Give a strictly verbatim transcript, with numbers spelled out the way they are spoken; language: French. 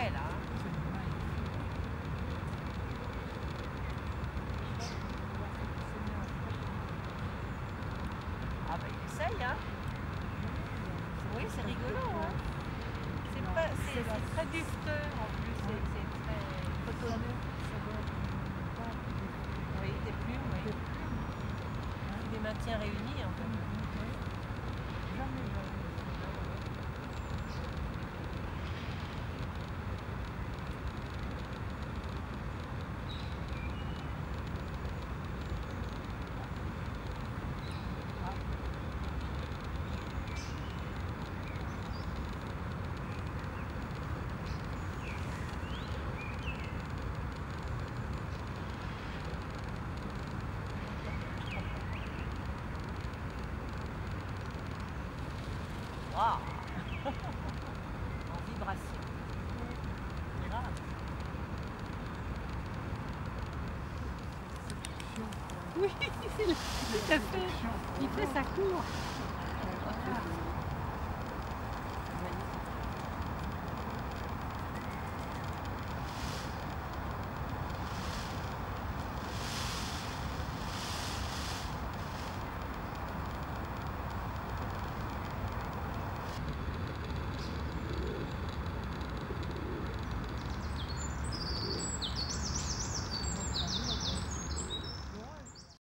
prêt là. Ah bah il essaye hein. Oui c'est rigolo hein. C'est pas, c'est très busteux en plus, c'est très cotonneux. Oui, des plumes, oui. Des maintiens réunis en fait. Wow. En vibration. Grave. Oui, tout à fait. Il fait sa cour.